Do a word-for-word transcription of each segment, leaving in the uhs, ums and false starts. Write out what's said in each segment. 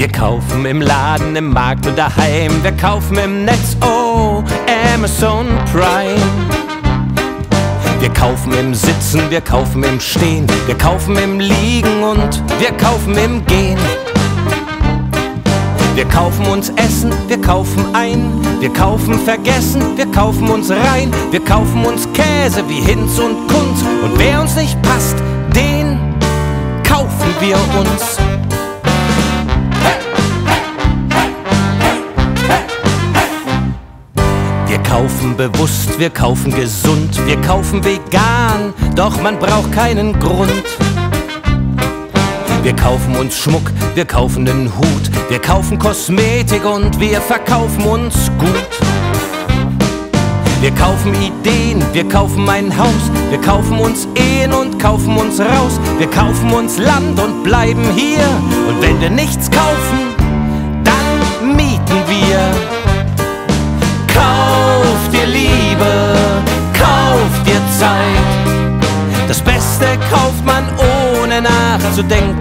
Wir kaufen im Laden, im Markt und daheim. Wir kaufen im Netz, oh, Amazon Prime. Wir kaufen im Sitzen, wir kaufen im Stehen. Wir kaufen im Liegen und wir kaufen im Gehen. Wir kaufen uns Essen, wir kaufen ein. Wir kaufen vergessen, wir kaufen uns rein. Wir kaufen uns Käse wie Hinz und Kunz. Und wer uns nicht passt, den kaufen wir uns. Wir kaufen bewusst, wir kaufen gesund. Wir kaufen vegan, doch man braucht keinen Grund. Wir kaufen uns Schmuck, wir kaufen den Hut. Wir kaufen Kosmetik und wir verkaufen uns gut. Wir kaufen Ideen, wir kaufen ein Haus. Wir kaufen uns Ehen und kaufen uns raus. Wir kaufen uns Land und bleiben hier. Und wenn wir nichts kaufen, dann mieten wir. Kauf dir Liebe, kauf dir Zeit. Das Beste kauft man ohne nachzudenken.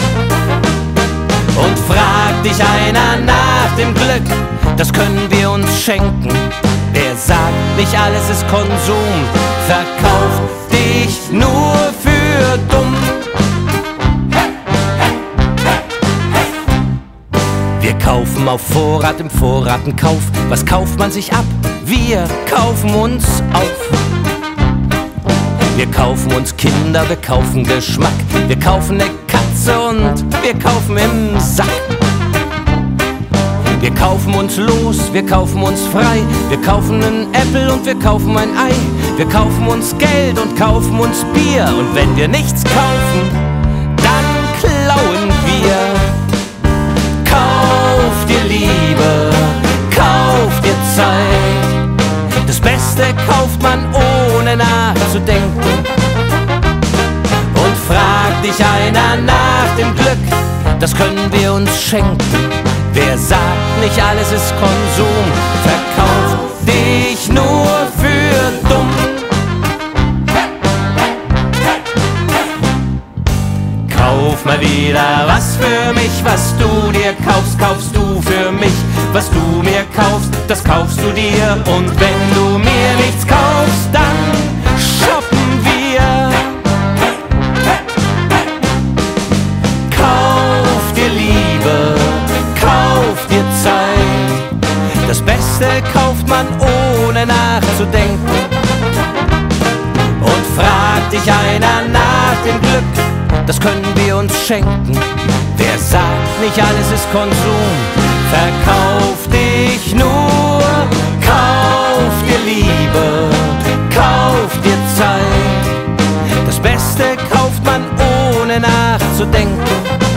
Und fragt dich einer nach dem Glück, das können wir uns schenken. Wer sagt, nicht alles ist Konsum, verkauft dich nur für dumm. Wir kaufen auf Vorrat, im Vorratenkauf. Was kauft man sich ab? Wir kaufen uns auf. Wir kaufen uns Kinder, wir kaufen Geschmack. Wir kaufen eine Katze und wir kaufen im Sack. Wir kaufen uns los, wir kaufen uns frei. Wir kaufen einen Äpfel und wir kaufen ein Ei. Wir kaufen uns Geld und kaufen uns Bier. Und wenn wir nichts kaufen, dann klauen wir. Kauf dir Liebe, kauf dir Zeit. Das Beste kauft man ohne nachzudenken. Und fragt dich einer nach dem Glück, das können wir uns schenken. Wer sagt, nicht alles ist Konsum, verkauft dich nur für dumm. Kauf mal wieder was für mich, was du dir kaufst, kaufst du für mich. Was du mir kaufst, das kaufst du dir. Und wenn du mir nichts kaufst, dann shoppen wir. Kauf dir Liebe, kauf dir Zeit. Das Beste kauft man ohne nachzudenken. Und fragt dich einer nach dem Glück, das können wir uns schenken. Wer sagt, nicht alles ist Konsum, verkauf dich nur. Kauf dir Liebe, kauf dir Zeit. Das Beste kauft man ohne nachzudenken.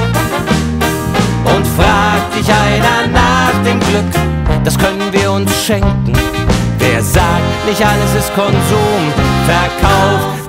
Und fragt dich einer nach dem Glück, das können wir uns schenken. Wer sagt, nicht alles ist Konsum, verkauf